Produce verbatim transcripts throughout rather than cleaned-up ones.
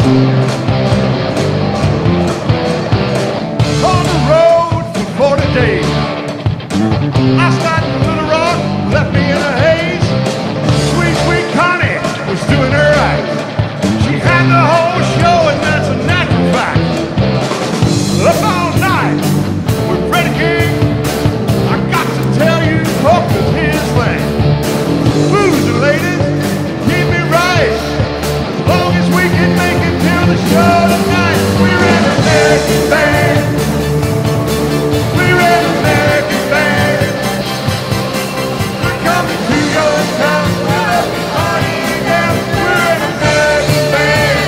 On the road for forty days. I started in Little Rock, left me in a haze. Sweet, sweet Connie was doing her right. She had the whole show, and that's a natural fact. Up all night with Freddie King. I got to tell you, Polka's his thing. Blues and ladies, keep me right. As long as we can make it till the show tonight. We're an American band. We're an American band. We're coming to your town. We'll be partying again. We're an American band.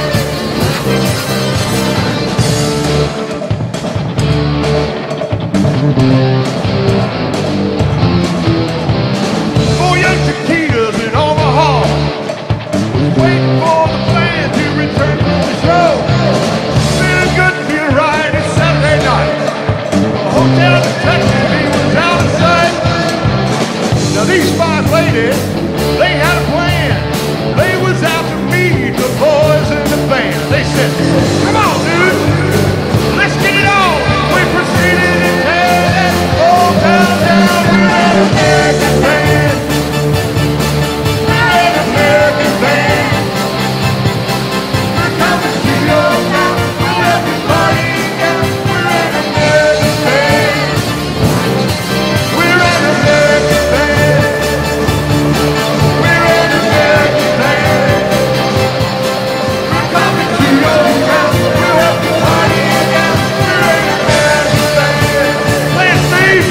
Four young Chiquitas in Omaha was waiting for the band to return from the show. Feeling good, feel right, it's Saturday night. The hotel in Texas was out of sight. Now these five ladies, they had a plan. They was out to meet the boys in the band. They said, come on, dude, let's get it on. We proceeded to tear that whole town down. We're an American band. We're an American band. We're coming to your town. We'll be partying out. We're an American band. We're an American band. We're an American band. We're coming to your town. We'll be partying out. We're an American band. Play it, Steve.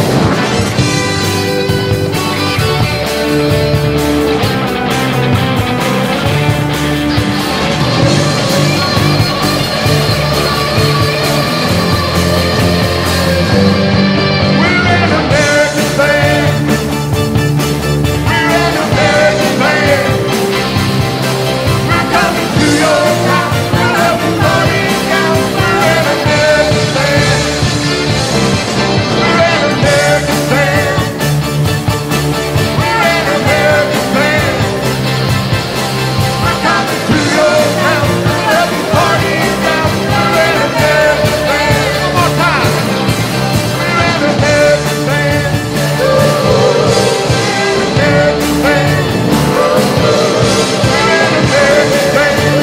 We're an American band. We're an American band. We're coming to your town. We'll be partying out. We're an American band. We're an American band. We're an American band. We're coming to your town. We'll be partying out. We're an American band. One more time. We're an American band. American band. We're an American band.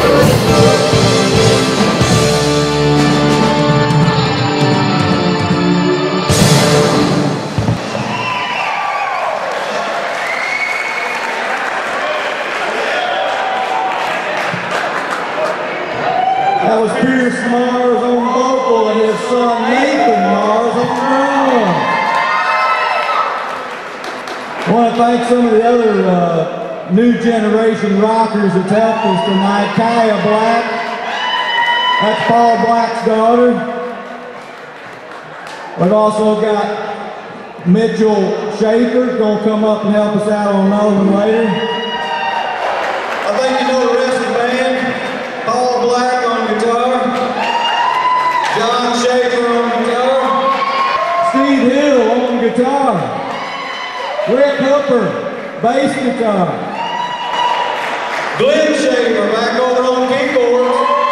That was Pierce Mars on vocal and his son Nathan Mars on drums. I want to thank some of the other uh, new generation rockers that's helped us tonight. Kaya Black, that's Paul Black's daughter. We've also got Mitchell Schaefer going to come up and help us out on Melvin later. I think you know the rest of the band. Paul Black on guitar, John Schaefer on guitar, Steve Hill on guitar, Rick Hooper, bass guitar, Glenn Schaefer back over on keyboards,